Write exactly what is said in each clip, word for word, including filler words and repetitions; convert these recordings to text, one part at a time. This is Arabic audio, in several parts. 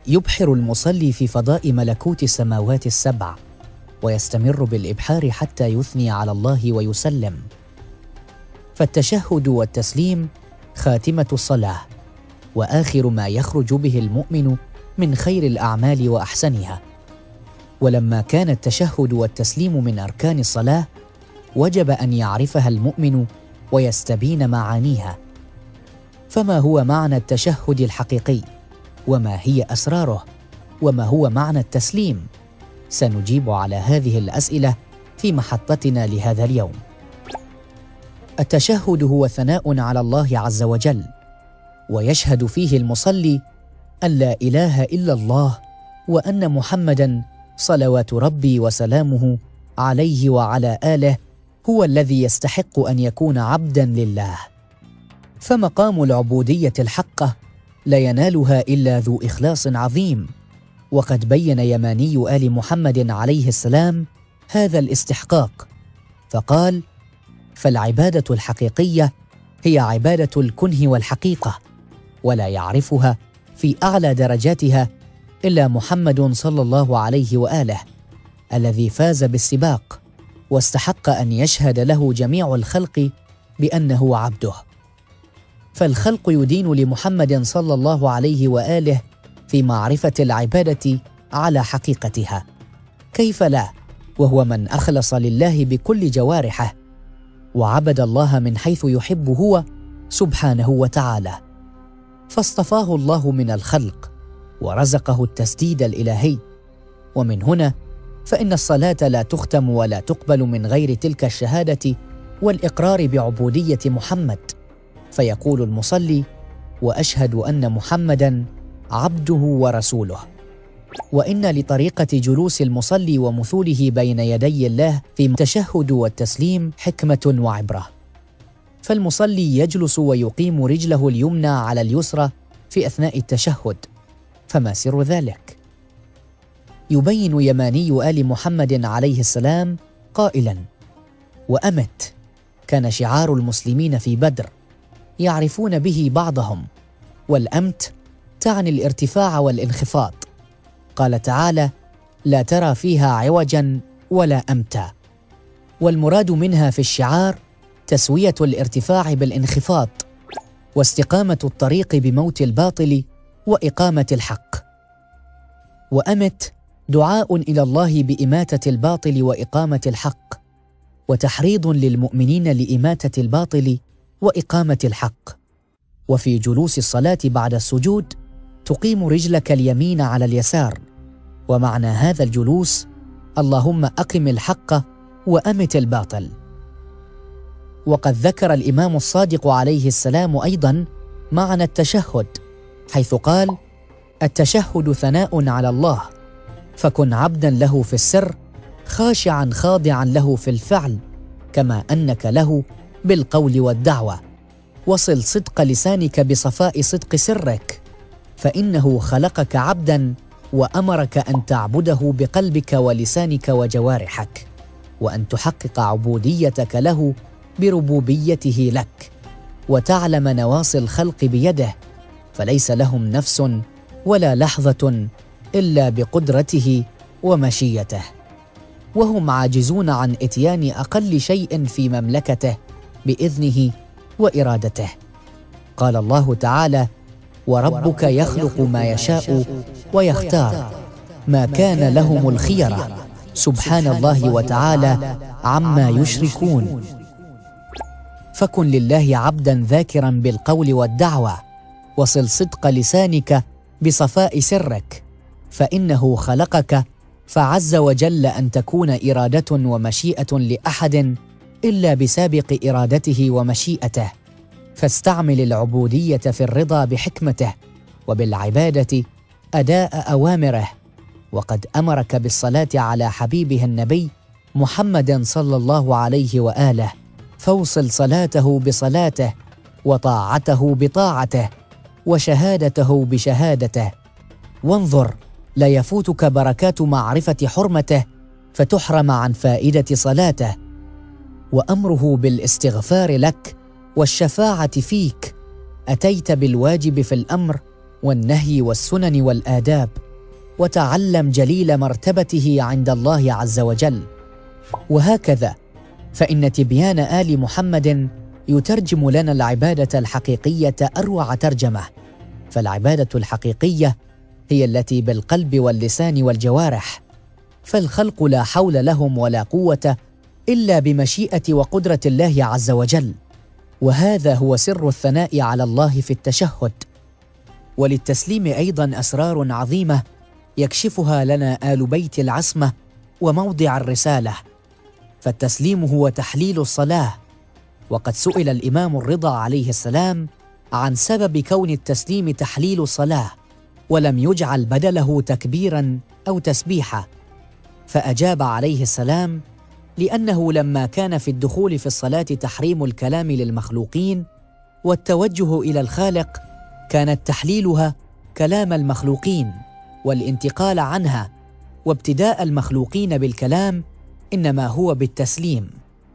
يبحر المصلي في فضاء ملكوت السماوات السبع، ويستمر بالإبحار حتى يثني على الله ويسلم. فالتشهد والتسليم خاتمة الصلاة، وآخر ما يخرج به المؤمن من خير الأعمال وأحسنها. ولما كان التشهد والتسليم من أركان الصلاة، وجب أن يعرفها المؤمن ويستبين معانيها. فما هو معنى التشهد الحقيقي؟ وما هي أسراره؟ وما هو معنى التسليم؟ سنجيب على هذه الأسئلة في محطتنا لهذا اليوم. التشهد هو ثناء على الله عز وجل، ويشهد فيه المصلي أن لا إله إلا الله، وأن محمداً صلوات ربي وسلامه عليه وعلى آله هو الذي يستحق أن يكون عبداً لله. فمقام العبودية الحقة لا ينالها إلا ذو إخلاص عظيم، وقد بين يماني آل محمد عليه السلام هذا الاستحقاق، فقال: فالعبادة الحقيقية هي عبادة الكنه والحقيقة، ولا يعرفها في أعلى درجاتها إلا محمد صلى الله عليه وآله، الذي فاز بالسباق واستحق أن يشهد له جميع الخلق بأنه عبده. فالخلق يدين لمحمد صلى الله عليه وآله في معرفة العبادة على حقيقتها، كيف لا وهو من أخلص لله بكل جوارحه، وعبد الله من حيث يحب هو سبحانه وتعالى، فاصطفاه الله من الخلق ورزقه التسديد الإلهي. ومن هنا فإن الصلاة لا تختم ولا تقبل من غير تلك الشهادة والإقرار بعبودية محمد، فيقول المصلي: وأشهد أن محمداً عبده ورسوله. وإن لطريقة جلوس المصلي ومثوله بين يدي الله في التشهد والتسليم حكمة وعبرة. فالمصلي يجلس ويقيم رجله اليمنى على اليسرى في أثناء التشهد، فما سر ذلك؟ يبين يماني آل محمد عليه السلام قائلاً: وأمت كان شعار المسلمين في بدر، يعرفون به بعضهم، والأمت تعني الارتفاع والانخفاض. قال تعالى: لا ترى فيها عوجا ولا أمتا، والمراد منها في الشعار تسوية الارتفاع بالانخفاض، واستقامة الطريق بموت الباطل وإقامة الحق. وأمت دعاء إلى الله بإماتة الباطل وإقامة الحق، وتحريض للمؤمنين لإماتة الباطل وإقامة الحق. وفي جلوس الصلاة بعد السجود تقيم رجلك اليمين على اليسار، ومعنى هذا الجلوس: اللهم أقم الحق وأمت الباطل. وقد ذكر الإمام الصادق عليه السلام أيضاً معنى التشهد، حيث قال: التشهد ثناء على الله، فكن عبداً له في السر، خاشعاً خاضعاً له في الفعل، كما أنك له بالقول والدعوة. وصل صدق لسانك بصفاء صدق سرك، فإنه خلقك عبداً وأمرك أن تعبده بقلبك ولسانك وجوارحك، وأن تحقق عبوديتك له بربوبيته لك، وتعلم نواصي الخلق بيده، فليس لهم نفس ولا لحظة إلا بقدرته ومشيته، وهم عاجزون عن إتيان أقل شيء في مملكته بإذنه وإرادته. قال الله تعالى: وربك يخلق ما يشاء ويختار، ما كان لهم الخيرة، سبحان الله وتعالى عما يشركون. فكن لله عبداً ذاكراً بالقول والدعوة، وصل صدق لسانك بصفاء سرك، فإنه خلقك فعز وجل أن تكون إرادة ومشيئة لأحد إلا بسابق إرادته ومشيئته، فاستعمل العبودية في الرضا بحكمته، وبالعبادة أداء أوامره. وقد أمرك بالصلاة على حبيبه النبي محمد صلى الله عليه وآله، فوصل صلاته بصلاته، وطاعته بطاعته، وشهادته بشهادته. وانظر، لا يفوتك بركات معرفة حرمته فتحرم عن فائدة صلاته. وأمره بالاستغفار لك والشفاعة فيك، أتيت بالواجب في الأمر والنهي والسنن والآداب، وتعلم جليل مرتبته عند الله عز وجل. وهكذا فإن تبيان آل محمد يترجم لنا العبادة الحقيقية أروع ترجمة. فالعبادة الحقيقية هي التي بالقلب واللسان والجوارح، فالخلق لا حول لهم ولا قوة إلا بمشيئة وقدرة الله عز وجل، وهذا هو سر الثناء على الله في التشهد. وللتسليم أيضاً أسرار عظيمة يكشفها لنا آل بيت العصمة وموضع الرسالة. فالتسليم هو تحليل الصلاة، وقد سئل الإمام الرضا عليه السلام عن سبب كون التسليم تحليل الصلاة، ولم يجعل بدله تكبيراً أو تسبيحاً، فأجاب عليه السلام: لأنه لما كان في الدخول في الصلاة تحريم الكلام للمخلوقين والتوجه إلى الخالق، كانت تحليلها كلام المخلوقين والانتقال عنها، وابتداء المخلوقين بالكلام إنما هو بالتسليم.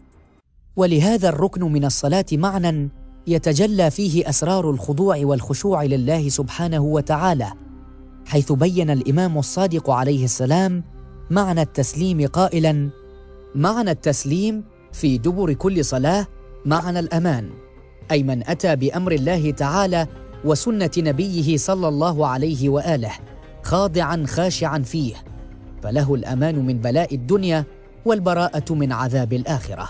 ولهذا الركن من الصلاة معنى يتجلى فيه أسرار الخضوع والخشوع لله سبحانه وتعالى، حيث بين الإمام الصادق عليه السلام معنى التسليم قائلاً: معنى التسليم في دبر كل صلاة معنى الأمان، أي من أتى بأمر الله تعالى وسنة نبيه صلى الله عليه وآله خاضعاً خاشعاً فيه، فله الأمان من بلاء الدنيا والبراءة من عذاب الآخرة.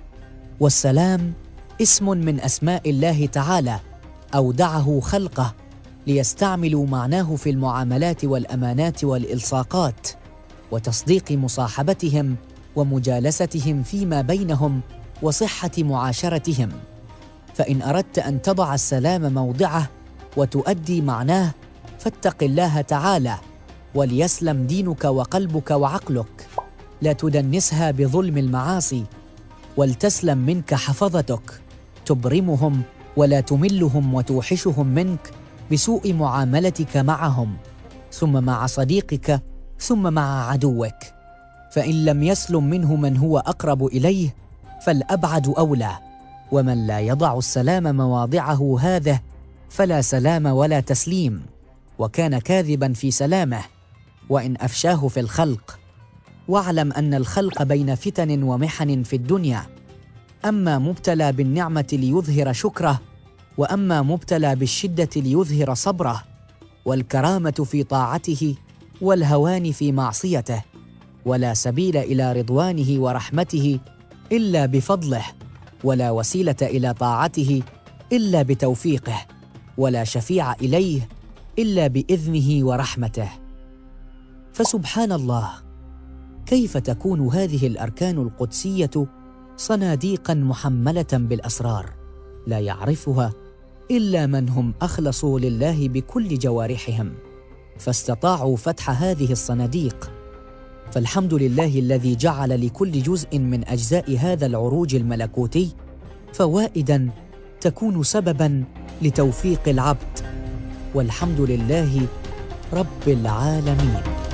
والسلام اسم من أسماء الله تعالى أودعه خلقه ليستعملوا معناه في المعاملات والأمانات والإلصاقات وتصديق مصاحبتهم ومجالستهم فيما بينهم وصحة معاشرتهم. فإن أردت أن تضع السلام موضعه وتؤدي معناه فاتق الله تعالى، وليسلم دينك وقلبك وعقلك، لا تدنسها بظلم المعاصي، ولتسلم منك حفظتك تبرمهم ولا تملهم وتوحشهم منك بسوء معاملتك معهم، ثم مع صديقك، ثم مع عدوك. فإن لم يسلم منه من هو أقرب إليه فالأبعد أولى، ومن لا يضع السلام مواضعه هذه فلا سلام ولا تسليم، وكان كاذباً في سلامه وإن أفشاه في الخلق. واعلم أن الخلق بين فتن ومحن في الدنيا، أما مبتلى بالنعمة ليظهر شكره، وأما مبتلى بالشدة ليظهر صبره، والكرامة في طاعته والهوان في معصيته، ولا سبيل إلى رضوانه ورحمته إلا بفضله، ولا وسيلة إلى طاعته إلا بتوفيقه، ولا شفيع إليه إلا بإذنه ورحمته. فسبحان الله، كيف تكون هذه الأركان القدسية صناديقاً محملة بالأسرار لا يعرفها إلا من هم أخلصوا لله بكل جوارحهم فاستطاعوا فتح هذه الصناديق. فالحمد لله الذي جعل لكل جزء من أجزاء هذا العروج الملكوتي فوائداً تكون سبباً لتوفيق العبد، والحمد لله رب العالمين.